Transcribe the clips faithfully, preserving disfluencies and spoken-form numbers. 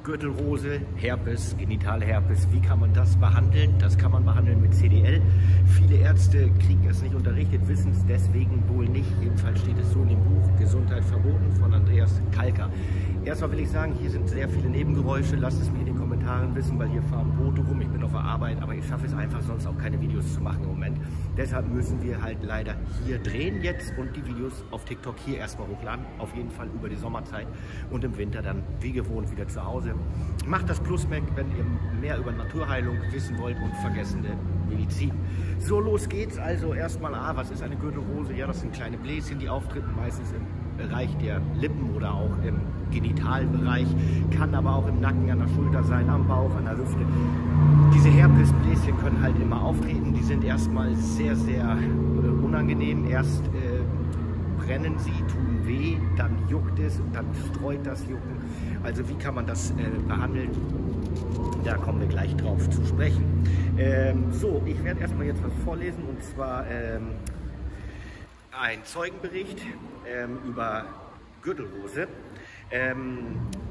Gürtelrose, Herpes, Genitalherpes, wie kann man das behandeln? Das kann man behandeln mit C D L. Viele Ärzte kriegen es nicht unterrichtet, wissen es deswegen wohl nicht. Jedenfalls steht es so in dem Buch Gesundheit verboten von Andreas Kalker. Erstmal will ich sagen, hier sind sehr viele Nebengeräusche. Lasst es mir in den Kommentaren wissen, weil hier fahren Boote rum. Ich bin auf der Arbeit, aber ich schaffe es einfach sonst auch keine Videos zu machen im Moment. Deshalb müssen wir halt leider hier drehen jetzt und die Videos auf TikTok hier erstmal hochladen. Auf jeden Fall über die Sommerzeit und im Winter dann wie gewohnt wieder zu Hause. Macht das Plusmerk, wenn ihr mehr über Naturheilung wissen wollt und vergessene Medizin. So, los geht's. Also erstmal, ah, was ist eine Gürtelrose? Ja, das sind kleine Bläschen, die auftreten meistens im Bereich der Lippen oder auch im Genitalbereich, kann aber auch im Nacken, an der Schulter sein, am Bauch, an der Hüfte. Diese Herpesbläschen können halt immer auftreten. Die sind erstmal sehr, sehr äh, unangenehm. Erst äh, brennen sie, tun weh, dann juckt es und dann streut das Jucken. Also wie kann man das äh, behandeln? Da kommen wir gleich drauf zu sprechen. Ähm, so, ich werde erstmal jetzt was vorlesen und zwar ähm, ein Zeugenbericht ähm, über Gürtelrose. Ähm,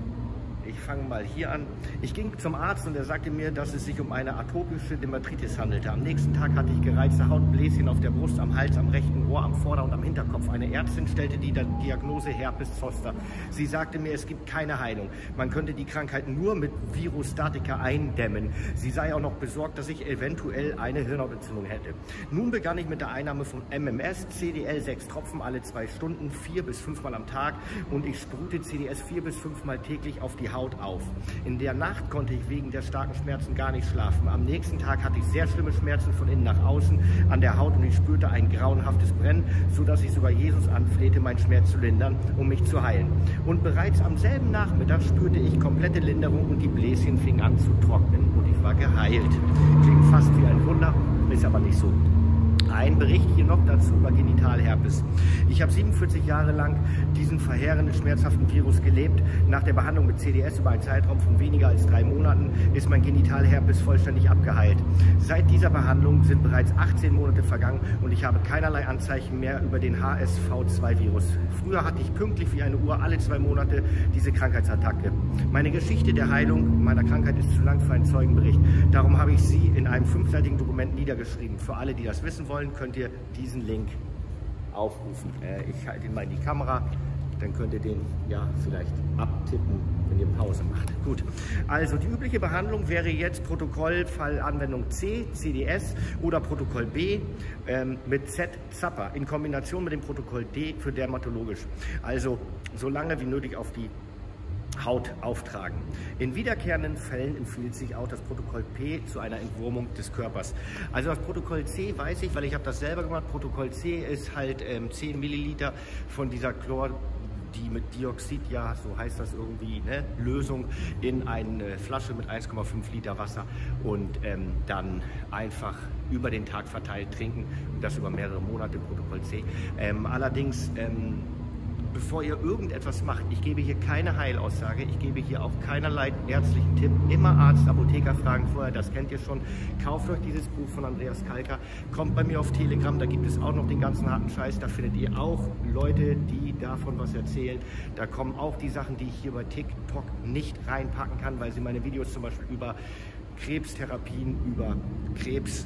Ich fange mal hier an. Ich ging zum Arzt und er sagte mir, dass es sich um eine atopische Dermatitis handelte. Am nächsten Tag hatte ich gereizte Hautbläschen auf der Brust, am Hals, am rechten Ohr, am Vorder- und am Hinterkopf. Eine Ärztin stellte die Diagnose Herpes zoster. Sie sagte mir, es gibt keine Heilung. Man könnte die Krankheit nur mit Virustatika eindämmen. Sie sei auch noch besorgt, dass ich eventuell eine Hirnhautentzündung hätte. Nun begann ich mit der Einnahme von M M S, C D L, sechs Tropfen alle zwei Stunden, vier bis fünfmal am Tag und ich sprühte C D S vier bis fünfmal täglich auf die Haut auf. In der Nacht konnte ich wegen der starken Schmerzen gar nicht schlafen. Am nächsten Tag hatte ich sehr schlimme Schmerzen von innen nach außen an der Haut und ich spürte ein grauenhaftes Brennen, sodass ich sogar Jesus anflehte, meinen Schmerz zu lindern, um mich zu heilen. Und bereits am selben Nachmittag spürte ich komplette Linderung und die Bläschen fingen an zu trocknen und ich war geheilt. Klingt fast wie ein Wunder, ist aber nicht so. Ein Bericht hier noch dazu über Genitalherpes. Ich habe siebenundvierzig Jahre lang diesen verheerenden, schmerzhaften Virus gelebt. Nach der Behandlung mit C D S über einen Zeitraum von weniger als drei Monaten ist mein Genitalherpes vollständig abgeheilt. Seit dieser Behandlung sind bereits achtzehn Monate vergangen und ich habe keinerlei Anzeichen mehr über den H S V zwei Virus. Früher hatte ich pünktlich wie eine Uhr alle zwei Monate diese Krankheitsattacke. Meine Geschichte der Heilung meiner Krankheit ist zu lang für einen Zeugenbericht. Darum habe ich sie in einem fünfseitigen Dokument niedergeschrieben. Für alle, die das wissen wollen, könnt ihr diesen Link aufrufen. Äh, ich halte ihn mal in die Kamera, dann könnt ihr den ja vielleicht abtippen, wenn ihr Pause macht. Gut, also die übliche Behandlung wäre jetzt Protokoll Fallanwendung C, C D S oder Protokoll B ähm, mit Z, Zappa in Kombination mit dem Protokoll D für dermatologisch. Also so lange wie nötig auf die Haut auftragen. In wiederkehrenden Fällen empfiehlt sich auch das Protokoll P zu einer Entwurmung des Körpers. Also das Protokoll C weiß ich, weil ich habe das selber gemacht. Protokoll C ist halt ähm, zehn Milliliter von dieser Chlor, die mit Dioxid, ja, so heißt das irgendwie, ne, Lösung in eine Flasche mit eins Komma fünf Liter Wasser und ähm, dann einfach über den Tag verteilt trinken und das über mehrere Monate, Protokoll C. Ähm, allerdings ähm, bevor ihr irgendetwas macht, ich gebe hier keine Heilaussage, ich gebe hier auch keinerlei ärztlichen Tipp, immer Arzt, Apotheker fragen vorher, das kennt ihr schon. Kauft euch dieses Buch von Andreas Kalker, kommt bei mir auf Telegram, da gibt es auch noch den ganzen harten Scheiß, da findet ihr auch Leute, die davon was erzählen. Da kommen auch die Sachen, die ich hier bei TikTok nicht reinpacken kann, weil sie meine Videos zum Beispiel über Krebstherapien, über Krebs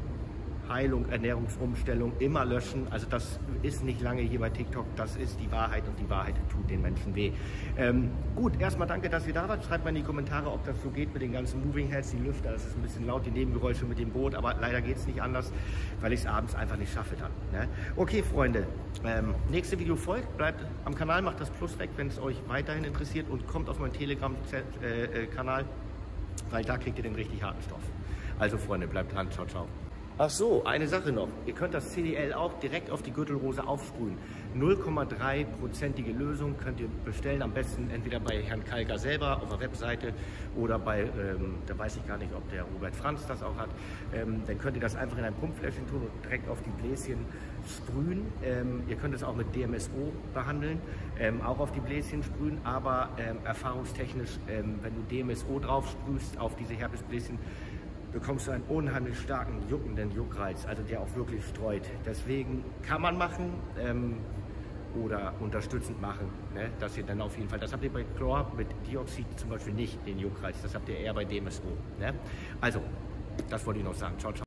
Heilung, Ernährungsumstellung immer löschen. Also das ist nicht lange hier bei TikTok, das ist die Wahrheit und die Wahrheit tut den Menschen weh. Ähm, gut, erstmal danke, dass ihr da wart. Schreibt mal in die Kommentare, ob das so geht mit den ganzen Moving Heads, die Lüfter. Das ist ein bisschen laut, die Nebengeräusche mit dem Boot, aber leider geht es nicht anders, weil ich es abends einfach nicht schaffe dann. Ne? Okay, Freunde, ähm, nächste Video folgt. Bleibt am Kanal, macht das Plus weg, wenn es euch weiterhin interessiert und kommt auf meinen Telegram-Kanal, weil da kriegt ihr den richtig harten Stoff. Also Freunde, bleibt dran. Ciao, ciao. Ach so, eine Sache noch. Ihr könnt das C D L auch direkt auf die Gürtelrose aufsprühen. null Komma drei prozentige Lösung könnt ihr bestellen. Am besten entweder bei Herrn Kalker selber auf der Webseite oder bei, ähm, da weiß ich gar nicht, ob der Robert Franz das auch hat. Ähm, dann könnt ihr das einfach in ein Pumpfläschchen tun und direkt auf die Bläschen sprühen. Ähm, ihr könnt es auch mit D M S O behandeln, ähm, auch auf die Bläschen sprühen. Aber ähm, erfahrungstechnisch, ähm, wenn du D M S O drauf sprühst auf diese Herpesbläschen, bekommst du einen unheimlich starken, juckenden Juckreiz, also der auch wirklich streut. Deswegen kann man machen. Ähm, oder unterstützend machen, ne? Dass ihr dann auf jeden Fall, das habt ihr bei Chlor mit Dioxid zum Beispiel nicht, den Juckreiz, das habt ihr eher bei D M S O. Ne? Also, das wollte ich noch sagen. Ciao, ciao.